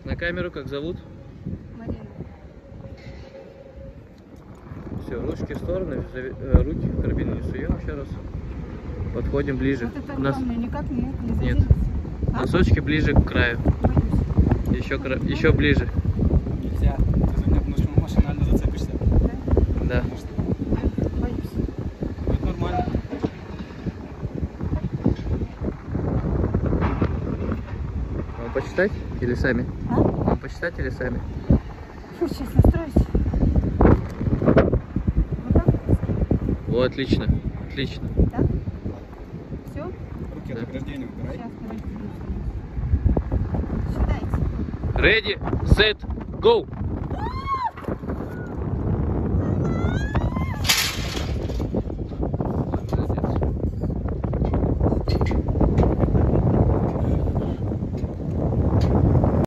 На камеру как зовут? Марина. Все, ручки в стороны, руки в карабин не суем еще раз. Подходим ближе. Вот это главное, никак не Нет. заденется. А? Носочки ближе к краю. Боюсь. Еще ближе. Нельзя. Ты за меня машинально зацепишься. Да. Боюсь. Это нормально. Вам почитать или сами? А? Вам почитать или сами? Фу, сейчас настроюсь. Вот так? О, отлично. Отлично. Так? Все? Руки от ограждения убирай. Сейчас, подожди. Считайте. Ready, set, go!